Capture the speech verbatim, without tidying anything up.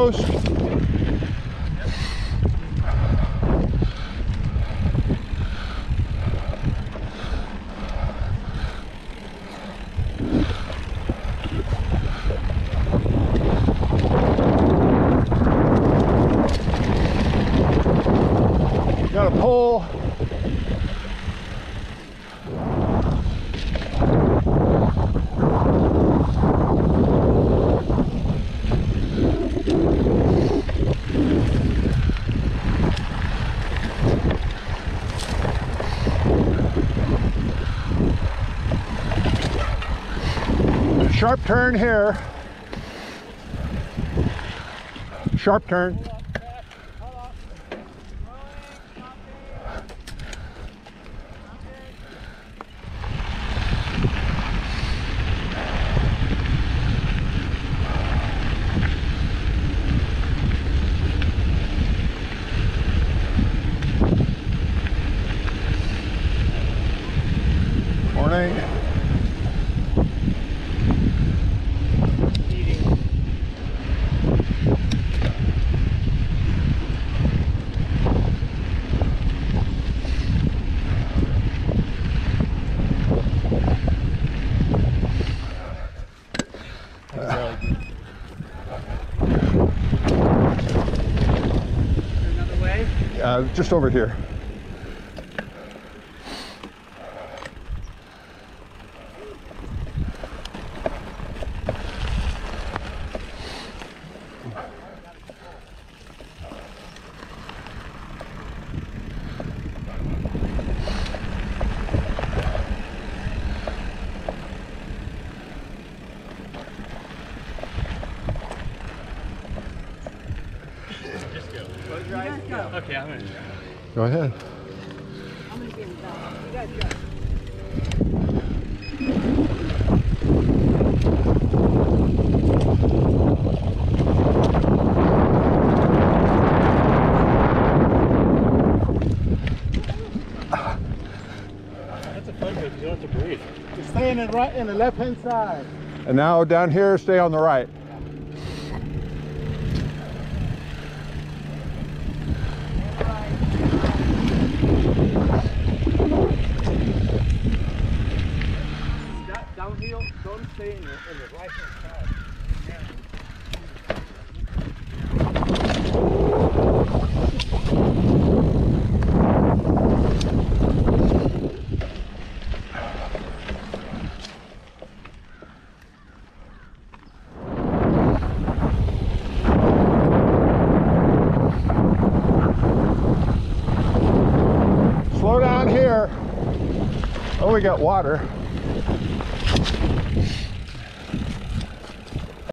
coast. Got a pole. Sharp turn here. Sharp turn. Morning. Another way? Uh, just over here. Okay, I'm gonna Go ahead. I'm gonna be in the back. You guys go. That's a fun because you don't have to breathe. You're staying in right in the left hand side. And now down here, stay on the right. Downhill, don't stay in the, in the right hand side. Slow down here. Oh, we got water.